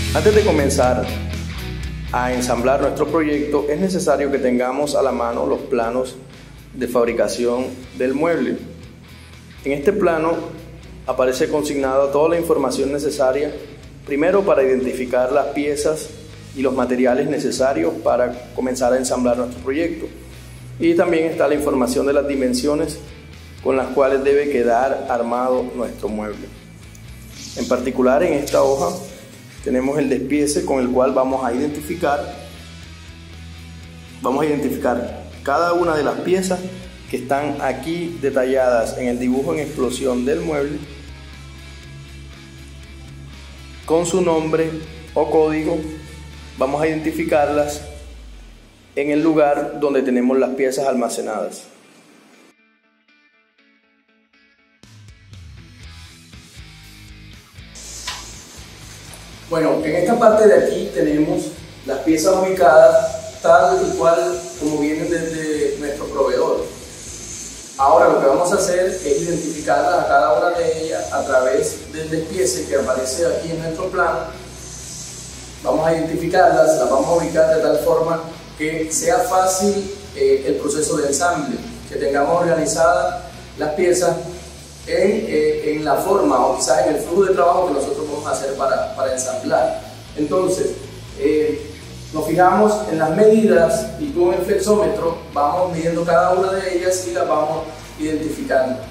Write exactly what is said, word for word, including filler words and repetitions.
Antes de comenzar a ensamblar nuestro proyecto, es necesario que tengamos a la mano los planos de fabricación del mueble. En este plano aparece consignada toda la información necesaria, primero para identificar las piezas y los materiales necesarios para comenzar a ensamblar nuestro proyecto. Y también está la información de las dimensiones con las cuales debe quedar armado nuestro mueble. En particular, en esta hoja tenemos el despiece con el cual vamos a identificar vamos a identificar cada una de las piezas que están aquí detalladas en el dibujo en explosión del mueble con su nombre o código. Vamos a identificarlas en el lugar donde tenemos las piezas almacenadas. Bueno, en esta parte de aquí tenemos las piezas ubicadas tal y cual como vienen desde nuestro proveedor. Ahora lo que vamos a hacer es identificarlas a cada una de ellas a través del despiece que aparece aquí en nuestro plano. Vamos a identificarlas, las vamos a ubicar de tal forma que sea fácil eh, el proceso de ensamble, que tengamos organizadas las piezas En, eh, en la forma o quizás en el flujo de trabajo que nosotros vamos a hacer para, para ensamblar. Entonces, eh, nos fijamos en las medidas y con el flexómetro vamos midiendo cada una de ellas y las vamos identificando.